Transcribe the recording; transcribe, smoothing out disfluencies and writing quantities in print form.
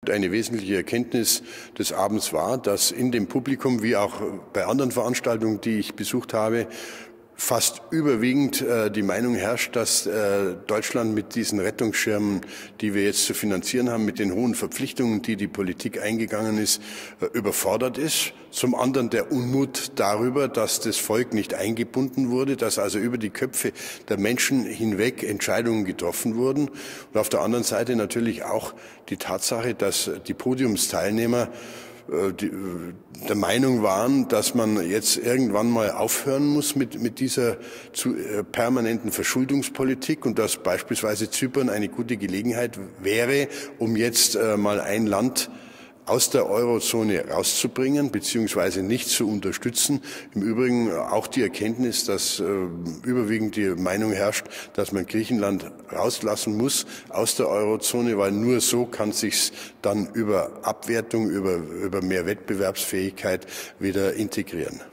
Eine wesentliche Erkenntnis des Abends war, dass in dem Publikum, wie auch bei anderen Veranstaltungen, die ich besucht habe, fast überwiegend die Meinung herrscht, dass Deutschland mit diesen Rettungsschirmen, die wir jetzt zu finanzieren haben, mit den hohen Verpflichtungen, die die Politik eingegangen ist, überfordert ist. Zum anderen der Unmut darüber, dass das Volk nicht eingebunden wurde, dass also über die Köpfe der Menschen hinweg Entscheidungen getroffen wurden. Und auf der anderen Seite natürlich auch die Tatsache, dass die Podiumsteilnehmer der Meinung waren, dass man jetzt irgendwann mal aufhören muss mit dieser permanenten Verschuldungspolitik und dass beispielsweise Zypern eine gute Gelegenheit wäre, um jetzt mal ein Land aus der Eurozone rauszubringen bzw. nicht zu unterstützen. Im Übrigen auch die Erkenntnis, dass überwiegend die Meinung herrscht, dass man Griechenland rauslassen muss aus der Eurozone, weil nur so kann sich's dann über Abwertung, über mehr Wettbewerbsfähigkeit wieder integrieren.